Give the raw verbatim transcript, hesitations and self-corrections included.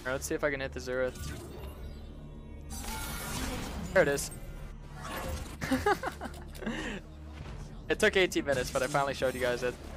Alright, let's see if I can hit the Zereth. There it is. It took eighteen minutes, but I finally showed you guys it.